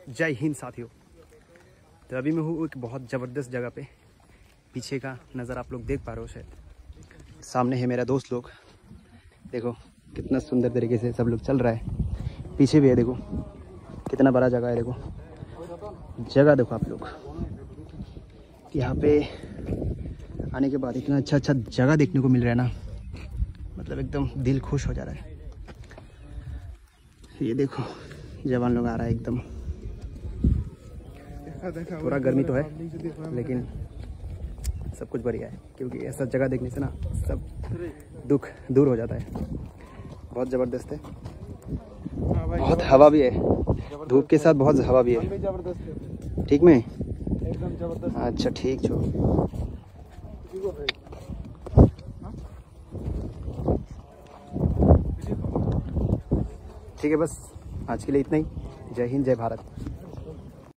जय हिंद साथियों। तो अभी मैं हूँ एक बहुत ज़बरदस्त जगह पे। पीछे का नज़र आप लोग देख पा रहे हो शायद। सामने है मेरा दोस्त लोग, देखो कितना सुंदर तरीके से सब लोग चल रहा है। पीछे भी है, देखो कितना बड़ा जगह है। देखो जगह देखो आप लोग, यहाँ पे आने के बाद इतना अच्छा अच्छा जगह देखने को मिल रहा है ना, मतलब एकदम दिल खुश हो जा रहा है। ये देखो जवान लोग आ रहा है एकदम। थोड़ा गर्मी तो है लेकिन सब कुछ बढ़िया है, क्योंकि ऐसा जगह देखने से ना सब दुख दूर हो जाता है। बहुत ज़बरदस्त है, बहुत हवा भी है, धूप के साथ बहुत हवा भी है। ठीक में अच्छा ठीक छो। ठीक है, बस आज के लिए इतना ही। जय हिंद, जय भारत।